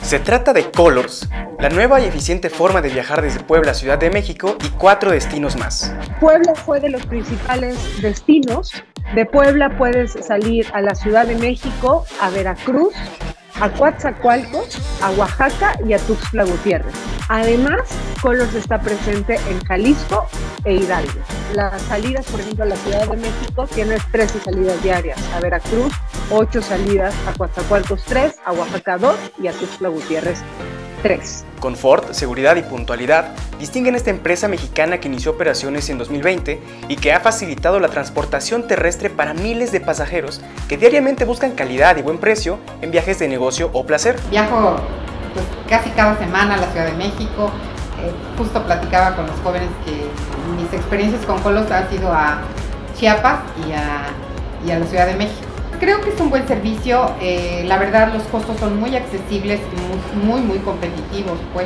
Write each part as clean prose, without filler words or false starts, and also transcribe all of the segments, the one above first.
Se trata de Colors, la nueva y eficiente forma de viajar desde Puebla a Ciudad de México y 4 destinos más. Puebla fue de los principales destinos. De Puebla puedes salir a la Ciudad de México, a Veracruz, a Coatzacoalcos, a Oaxaca y a Tuxtla Gutiérrez. Además, Colors está presente en Jalisco e Hidalgo. Las salidas, por ejemplo, a la Ciudad de México tienes 13 salidas diarias, a Veracruz 8 salidas, a Coatzacoalcos 3, a Oaxaca 2 y a Tuxtla Gutiérrez 3. Confort, seguridad y puntualidad distinguen esta empresa mexicana que inició operaciones en 2020 y que ha facilitado la transportación terrestre para miles de pasajeros que diariamente buscan calidad y buen precio en viajes de negocio o placer. Viajo pues, casi cada semana a la Ciudad de México. Justo platicaba con los jóvenes que mis experiencias con Colors han sido a Chiapas y a la Ciudad de México. Creo que es un buen servicio, la verdad los costos son muy accesibles, muy competitivos, pues.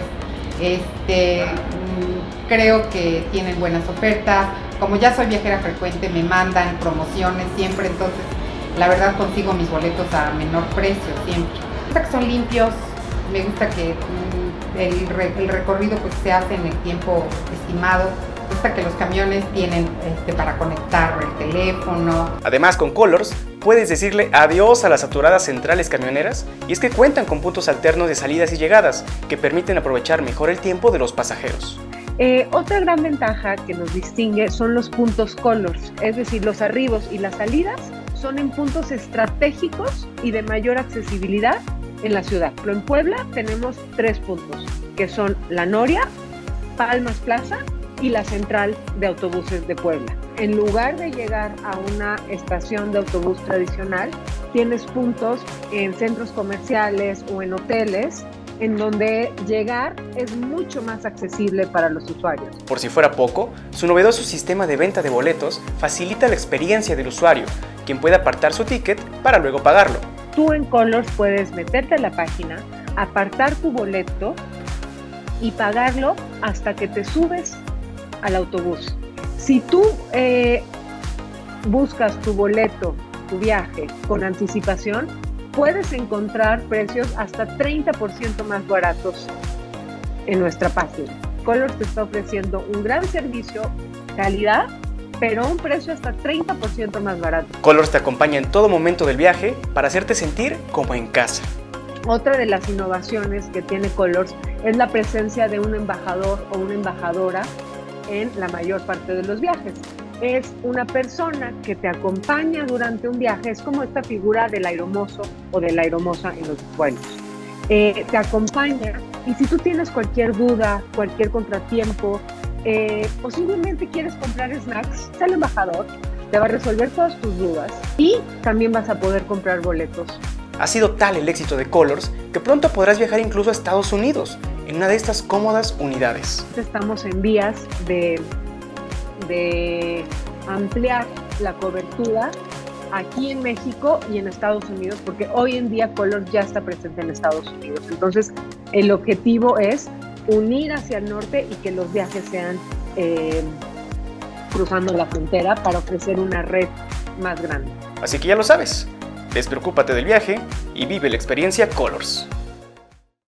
Creo que tienen buenas ofertas, como ya soy viajera frecuente me mandan promociones siempre, entonces la verdad consigo mis boletos a menor precio siempre. Me gusta que son limpios, me gusta que el recorrido pues se hace en el tiempo estimado. Me gusta que los camiones tienen para conectar el teléfono. Además, con Colors puedes decirle adiós a las saturadas centrales camioneras, y es que cuentan con puntos alternos de salidas y llegadas que permiten aprovechar mejor el tiempo de los pasajeros. Otra gran ventaja que nos distingue son los puntos Colors, es decir, los arribos y las salidas son en puntos estratégicos y de mayor accesibilidad en la ciudad. Pero en Puebla tenemos 3 puntos, que son La Noria, Palmas Plaza y la central de autobuses de Puebla. En lugar de llegar a una estación de autobús tradicional, tienes puntos en centros comerciales o en hoteles en donde llegar es mucho más accesible para los usuarios. Por si fuera poco, su novedoso sistema de venta de boletos facilita la experiencia del usuario, quien puede apartar su ticket para luego pagarlo. Tú en Colors puedes meterte a la página, apartar tu boleto y pagarlo hasta que te subes al autobús. Si tú buscas tu boleto, tu viaje con anticipación, puedes encontrar precios hasta 30% más baratos en nuestra página. Colors te está ofreciendo un gran servicio, calidad, pero a un precio hasta 30% más barato. Colors te acompaña en todo momento del viaje para hacerte sentir como en casa. Otra de las innovaciones que tiene Colors es la presencia de un embajador o una embajadora en la mayor parte de los viajes. Es una persona que te acompaña durante un viaje, es como esta figura del aeromozo o de la aeromoza en los vuelos. Te acompaña y si tú tienes cualquier duda, cualquier contratiempo, o simplemente quieres comprar snacks, el embajador te va a resolver todas tus dudas y también vas a poder comprar boletos. Ha sido tal el éxito de Colors que pronto podrás viajar incluso a Estados Unidos en una de estas cómodas unidades. Estamos en vías de ampliar la cobertura aquí en México y en Estados Unidos, porque hoy en día Colors ya está presente en Estados Unidos. Entonces, el objetivo es unir hacia el norte y que los viajes sean cruzando la frontera para ofrecer una red más grande. Así que ya lo sabes, despreocúpate del viaje y vive la experiencia Colors.